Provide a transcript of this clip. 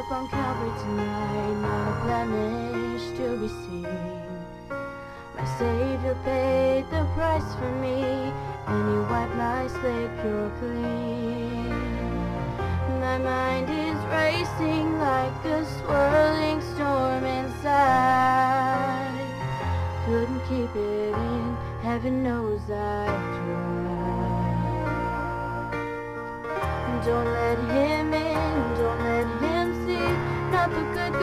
up on Calvary tonight, not a blemish to be seen. My Savior paid the price for me, and He wiped my slate pure clean. My mind is racing like a swirling storm inside. Couldn't keep it in, heaven knows I've tried. Don't let Him in, don't let Him see, not the good